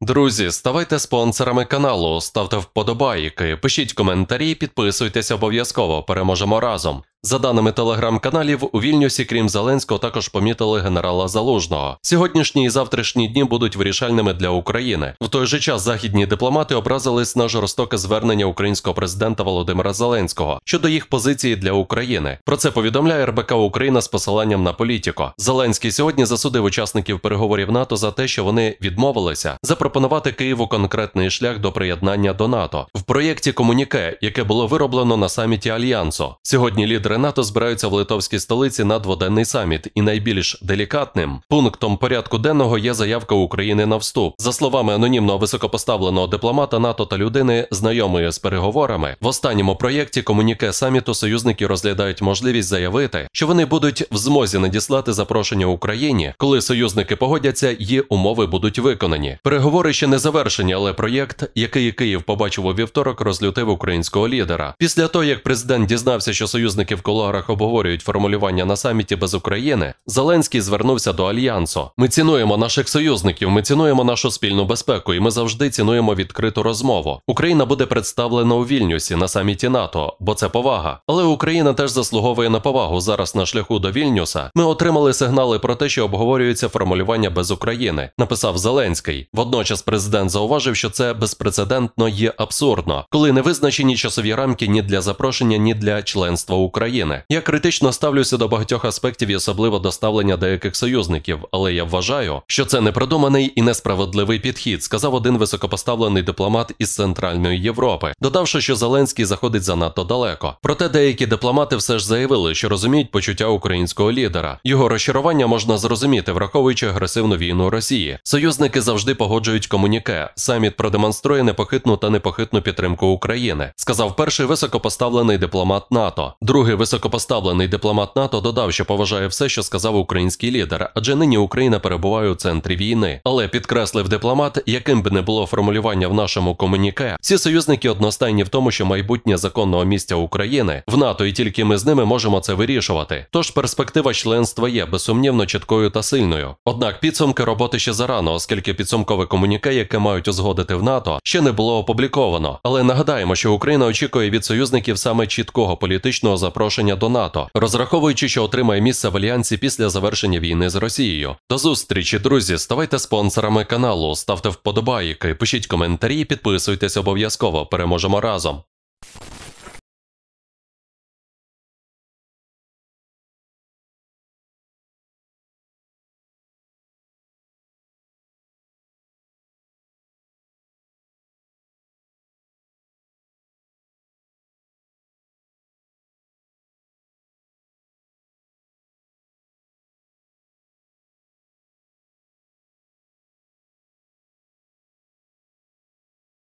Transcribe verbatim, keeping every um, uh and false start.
Друзі, ставайте спонсорами каналу, ставте вподобайки, пишіть коментарі, підписуйтесь обов'язково, переможемо разом. За даними телеграм-каналів, у Вільнюсі, крім Зеленського, також помітили генерала Залужного. Сьогоднішні і завтрашні дні будуть вирішальними для України. В той же час західні дипломати образились на жорстоке звернення українського президента Володимира Зеленського щодо їх позиції для України. Про це повідомляє ер бе ка Україна з посиланням на Політіко. Зеленський сьогодні засудив учасників переговорів НАТО за те, що вони відмовилися запропонувати Києву конкретний шлях до приєднання до НАТО. В проєкті комуніке, яке було вироблено на саміті Альянсу. Сьогодні лідери НАТО збираються в литовській столиці на дводенний саміт, і найбільш делікатним пунктом порядку денного є заявка України на вступ. За словами анонімного високопоставленого дипломата НАТО та людини, знайомої з переговорами, в останньому проєкті комуніке саміту союзники розглядають можливість заявити, що вони будуть в змозі надіслати запрошення Україні, коли союзники погодяться, її умови будуть виконані. Переговори ще не завершені, але проєкт, який Київ побачив у вівторок, розлютив українського лідера. Після того, як президент дізнався, що союзники в кулуарах обговорюють формулювання на саміті без України, Зеленський звернувся до Альянсу. Ми цінуємо наших союзників, ми цінуємо нашу спільну безпеку, і ми завжди цінуємо відкриту розмову. Україна буде представлена у Вільнюсі на саміті НАТО, бо це повага. Але Україна теж заслуговує на повагу. Зараз на шляху до Вільнюса ми отримали сигнали про те, що обговорюється формулювання без України, написав Зеленський. Водночас президент зауважив, що це безпрецедентно є абсурдно, коли не визначені часові рамки ні для запрошення, ні для членства України. Я критично ставлюся до багатьох аспектів і особливо до ставлення деяких союзників, але я вважаю, що це непродуманий і несправедливий підхід, сказав один високопоставлений дипломат із Центральної Європи, додавши, що Зеленський заходить занадто далеко. Проте деякі дипломати все ж заявили, що розуміють почуття українського лідера. Його розчарування можна зрозуміти, враховуючи агресивну війну Росії. Союзники завжди погоджують комуніке. Саміт продемонструє непохитну та непохитну підтримку України, сказав перший високопоставлений дипломат НАТО. Другий високопоставлений дипломат НАТО додав, що поважає все, що сказав український лідер, адже нині Україна перебуває у центрі війни. Але підкреслив дипломат, яким би не було формулювання в нашому комуніке, всі союзники одностайні в тому, що майбутнє законного місця України в НАТО, і тільки ми з ними можемо це вирішувати. Тож перспектива членства є безсумнівно чіткою та сильною. Однак підсумки роботи ще зарано, оскільки підсумкове комуніке, яке мають узгодити в НАТО, ще не було опубліковано. Але нагадаємо, що Україна очікує від союзників саме чіткого політичного запрошення до НАТО, розраховуючи, що отримає місце в Альянсі після завершення війни з Росією. До зустрічі, друзі, ставайте спонсорами каналу, ставте вподобайки, пишіть коментарі, підписуйтесь обов'язково, переможемо разом.